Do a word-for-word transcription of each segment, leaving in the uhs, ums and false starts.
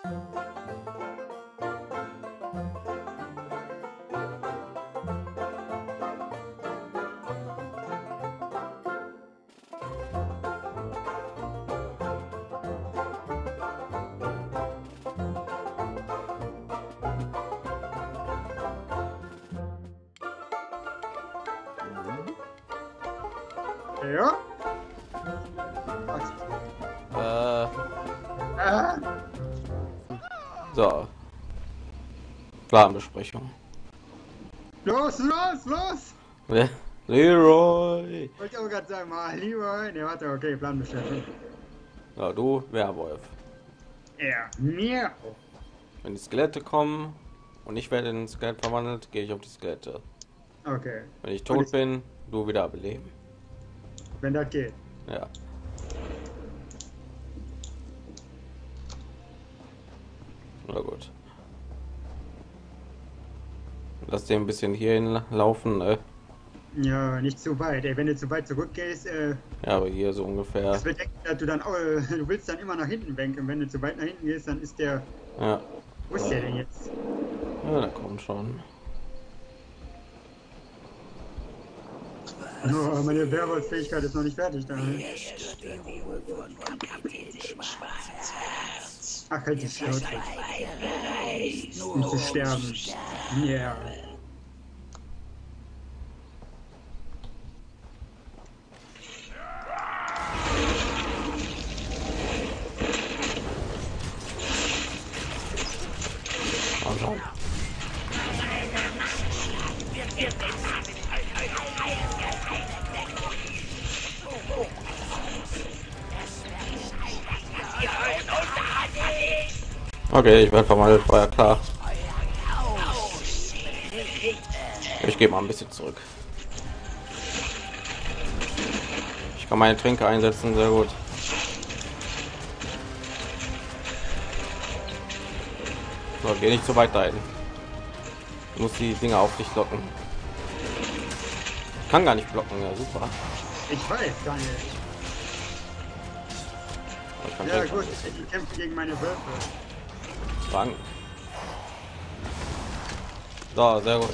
Ja. Äh, Ah. so. Planbesprechung. Los, los, los! Le- Leroy. Wollte ich auch gerade sagen, mal Leroy. Ne, warte, okay, Planbestellung. Ja, du, Werwolf. Ja, mir. Wenn die Skelette kommen und ich werde in ein Skelett verwandelt, gehe ich auf die Skelette. Okay, Wenn ich Und tot ich- bin, du wieder beleben. wenn das geht. Ja. Na gut. Lass den ein bisschen hierhin laufen, ne? Ja, nicht zu weit. Ey, wenn du zu weit zurückgehst, äh, Ja, aber hier so ungefähr. das bedeckt, dass du dann, auch, äh, du willst dann immer nach hinten wenken. Wenn du zu weit nach hinten gehst, dann ist der, Ja, wo ist der denn jetzt? ja, da kommt schon. Oh, meine Werwolf-Fähigkeit ist noch nicht fertig da. Ach, halt die Schnauze. Um zu sterben. Ja. Also, okay, ich werde verwandelt, war ja klar. Ich gehe mal ein bisschen zurück. Ich kann meine Tränke einsetzen, sehr gut. So, geh nicht so weit dahin. Du musst die Dinge auf dich locken. Ich kann gar nicht blocken, ja super. Ich weiß, Daniel. Ich kann Ja Tränke gut, ich kämpfe gegen meine Wölfe. fangen. So, sehr gut.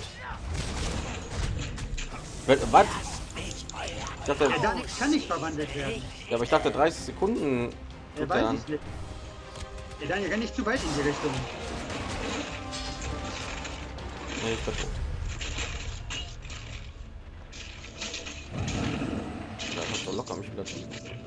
Was? Ich dachte, Ja, Daniel kann nicht verwandelt werden. ja, aber ich dachte dreißig Sekunden. Ja, tut weiß er an. ich nicht. Ja, Daniel, renn nicht zu weit in die Richtung. Nee, ich bin tot. Ja, das so locker mich wieder zu.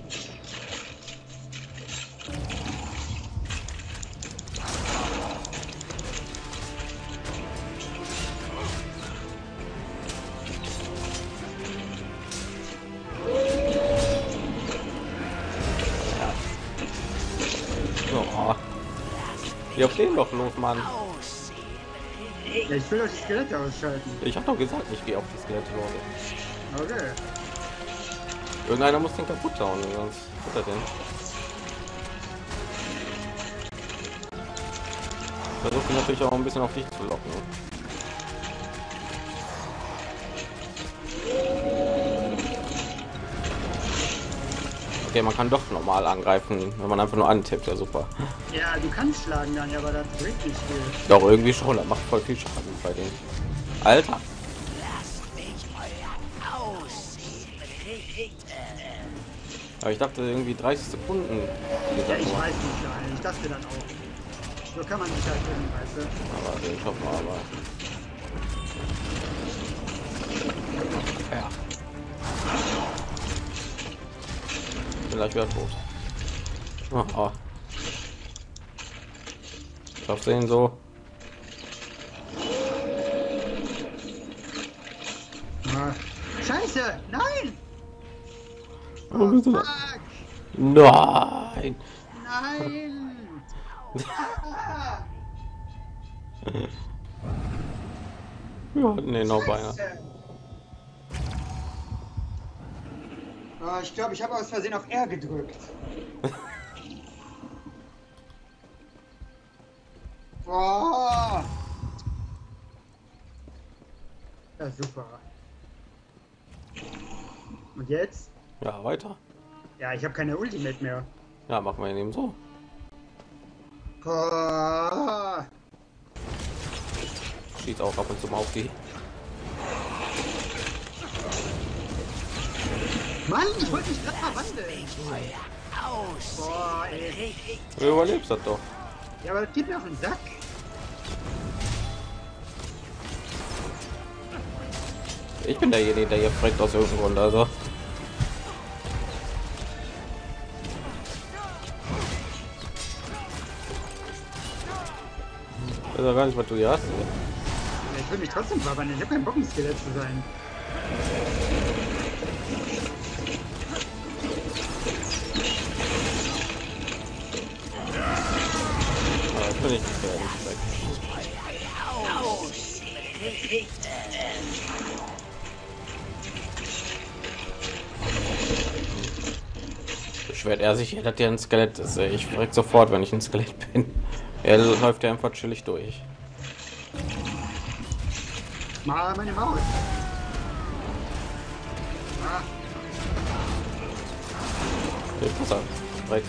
So, oh. Wie auf den doch los, Mann. Ja, ich will doch die Skelette ausschalten. Ich hab doch gesagt, ich gehe auf die Skelette, Leute. Okay. Irgendeiner muss den kaputt hauen, sonst wird er denn. Versuche natürlich auch ein bisschen auf dich zu locken. Okay, man kann doch normal angreifen, wenn man einfach nur antippt, ja super. Ja, du kannst schlagen, Daniel, aber das bringt nicht viel. Doch irgendwie schon, das macht voll viel Schaden bei denen. Alter. Aber ich dachte irgendwie dreißig Sekunden. Ja, ich weiß nicht, Daniel. Ich dachte dann auch. So kann man sich halt finden, weißt du. Aber den schaffen wir aber. Ja. Vielleicht wieder tot. Oh, oh. Schaffst du ihn so? Ah, Scheiße! Nein! Oh, Oh, bitte. fuck! Nein! Nein! Ah, Ja, nee, noch beinahe. Scheiße. Oh, ich glaube, ich habe aus Versehen auf R gedrückt. Boah! Ja, super. Und jetzt? Ja, weiter. Ja, ich habe keine Ultimate mehr. Ja, machen wir ihn eben so. Oh. Schießt auch ab und zu mal auf die. Mann, ich wollte mich gerade verwandeln. Boah, ey. Du überlebst das doch. Ja, aber das geht mir auf den Sack. Ich bin derjenige, der hier fragt aus irgendeinem Grund, also. Ich weiß ja gar nicht, was du hier hast. Ja, ich will mich trotzdem verwandeln. Ich habe keinen Bock, ein Skelett zu sein. Aber das bin ich nicht der Beschwert er sich, dass der ein Skelett ist. Ich frag sofort, wenn ich ein Skelett bin. Er läuft ja einfach chillig durch. Mal meine Maus. Ah, Okay, pass auf. Weg.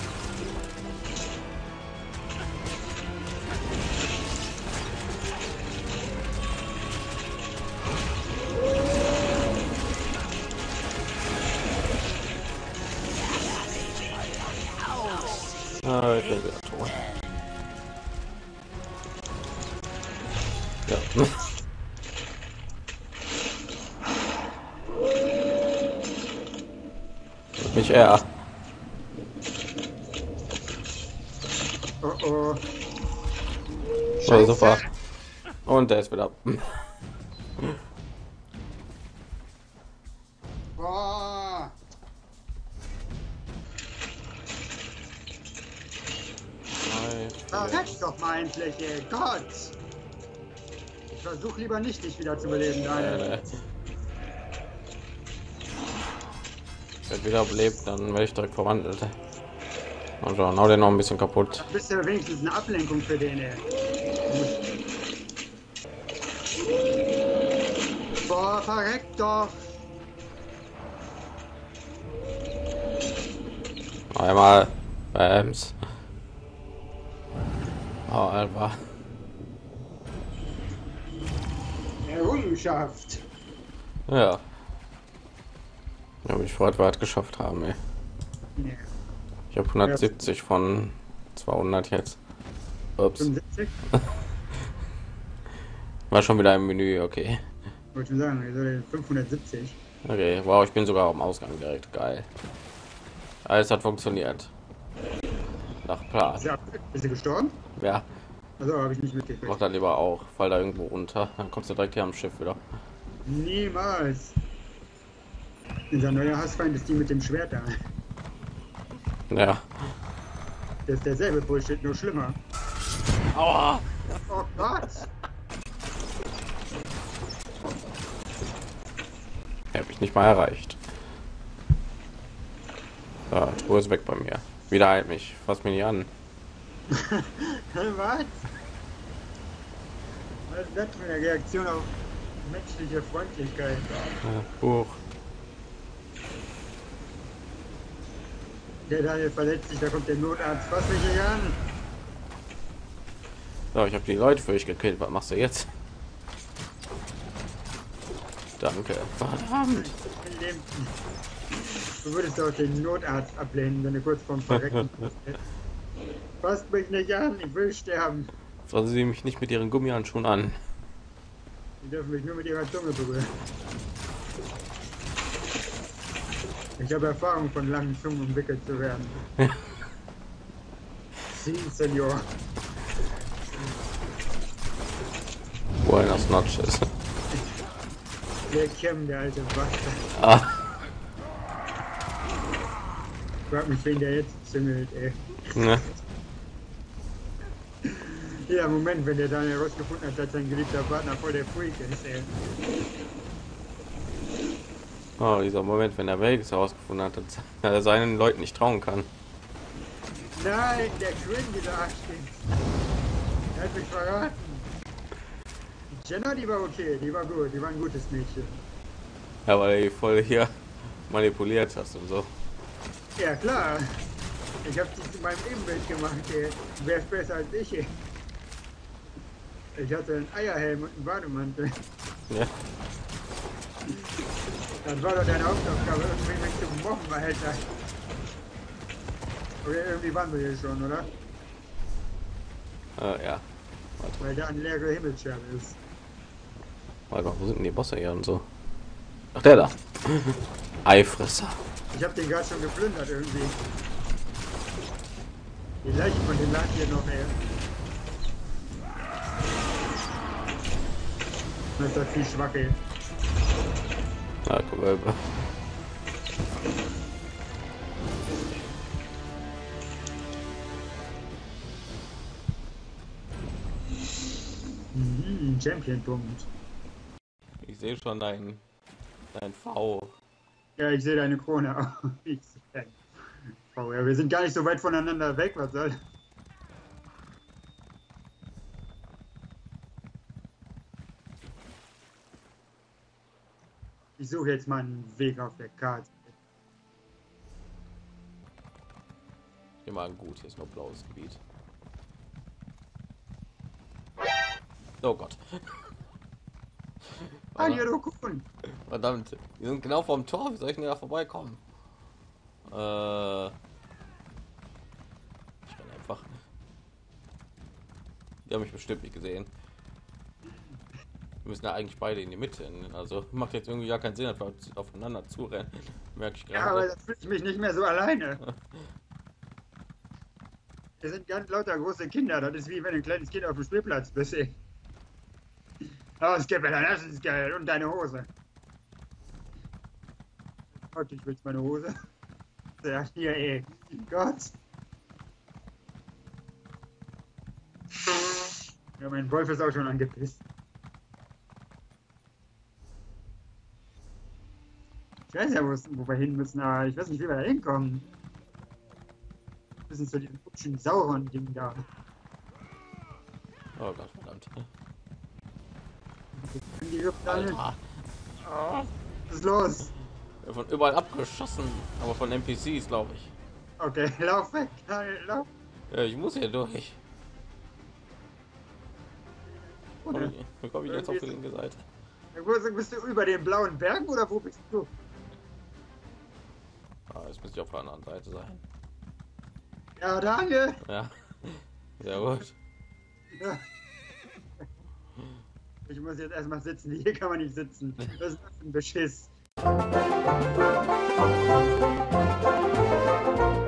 Ah, ich bin wieder tot. Ja. Mich eher. oh oh. Oh, super. Und der ist wieder. Boah. Verreck doch mal endlich, ey Gott! Ich versuch lieber nicht, dich wieder zu beleben, Daniel. Wenn wieder belebt, dann werde ich direkt verwandelt. Und dann hau den noch ein bisschen kaputt. Da bist ja wenigstens eine Ablenkung für den, ey. Boah, verreck doch! Einmal. Bams. Oh, Alter. Errungenschaft! Ja. Ja, mich freut, wir es geschafft haben, ey. Nee. Ich habe hundertsiebzig von zweihundert jetzt. Ups. fünfundsiebzig? War schon wieder im Menü, okay. Wollte schon sagen, wir sind fünfhundertsiebzig. Okay, wow, ich bin sogar am Ausgang direkt. Geil. Alles hat funktioniert. Nach Plan. Ist, ja, ist sie gestorben? Ja, Also habe ich nicht mitgekriegt. mach dann lieber auch. Fall da irgendwo unter. Dann kommst du direkt hier am Schiff wieder. Niemals! Unser neuer Hassfeind ist die mit dem Schwert da. Ja. Das ist derselbe Bullshit, nur schlimmer. Aua! Oh Gott! Hab ich nicht mal erreicht. Ja, Truhe ist weg bei mir. Wieder halt mich. Fass mich nicht an. Was? Was ist das für eine Reaktion auf menschliche Freundlichkeit? Ja, Buch. Der Daniel verletzt sich, da kommt der Notarzt. Fass mich nicht an! So, ich habe die Leute für dich gekillt. Was machst du jetzt? Danke. Verdammt. Du würdest auch den Notarzt ablehnen, wenn du kurz vorm Verrecken bist. Fasst mich nicht an, ich will sterben. Fassen Sie mich nicht mit Ihren Gummihandschuhen an. Sie dürfen mich nur mit ihrer Zunge berühren. Ich habe Erfahrung von langen Zungen umwickelt zu werden. Sie, Senor. Buenas noches. Der Kim, der alte Bastard. Ah. Frag mich, wen der jetzt züngelt, ey. Ne. Ja, Moment, wenn der dann herausgefunden hat, dass sein geliebter Partner voll der Freak ist, ey. Oh, dieser Moment, wenn der Vegas herausgefunden hat, dass er seinen Leuten nicht trauen kann. Nein, der Quinn, dieser Arschkind. Er hat mich verraten. Jenna, die war okay, die war gut, die war ein gutes Mädchen. Ja, weil er die voll hier manipuliert hast und so. Ja, klar. Ich hab dich zu meinem Ebenbild gemacht, ey. Du wärst besser als ich, ey. Ich hatte einen Eierhelm und einen Bademantel. Ja. Das war doch deine Hauptaufgabe, irgendwie mich zu mobben, Alter. Okay, irgendwie waren wir hier schon, oder? Äh, ja. Weil da ein leerer Himmelsschirm ist. Warte mal, wo sind denn die Bosse hier und so? Ach, der da. Eifresser. Ich hab den gerade schon geplündert irgendwie. Die Leichen von dem Land hier noch, ey. Das ist doch viel schwach, ey. Ja, Gewölbe. Mhm, Champion-Punkt. Ich sehe schon dein, dein V. Ja, ich sehe deine Krone auch. Ich sehe deine Oh ja, wir sind gar nicht so weit voneinander weg, was soll? Ich suche jetzt mal einen Weg auf der Karte. Hier mal gut, hier ist nur blaues Gebiet. Oh Gott. Ah, hier, du Kuhn. Verdammt, wir sind genau vorm Tor. Wie soll ich denn da vorbeikommen? Äh, ich bin einfach. Die haben mich bestimmt nicht gesehen. Wir müssen ja eigentlich beide in die Mitte. Also macht jetzt irgendwie gar keinen Sinn, dass wir aufeinander zurennen. Merke ich gerade. Ja, aber das fühle ich mich nicht mehr so alleine. Wir sind ganz lauter große Kinder. Das ist wie wenn ein kleines Kind auf dem Spielplatz bist. Ey. Oh, Skipper, das ist geil. Und deine Hose. Gott, ich will meine Hose. Ja, hier, ey. Gott. Ja, mein Wolf ist auch schon angepisst. Ich weiß ja, wo wir hin müssen, aber ich weiß nicht, wie wir da hinkommen. Wir müssen zu diesem hübschen Sauron-Ding da. Oh Gott, verdammt. Die Alter. Oh, was ist los? Wir von überall abgeschossen, aber von N P Cs, glaube ich. Okay, lauf weg. Nein, lauf. Ja, ich muss hier durch. Oh, Komm ne. ich, wie komme ich jetzt auf die linke Seite? Wo bist du, über den blauen Bergen oder wo bist du? Ah, jetzt müsste ich auf der anderen Seite sein. Ja, danke. Ja, sehr gut. Ja. Ich muss jetzt erstmal sitzen. Hier kann man nicht sitzen. Das ist ein Beschiss.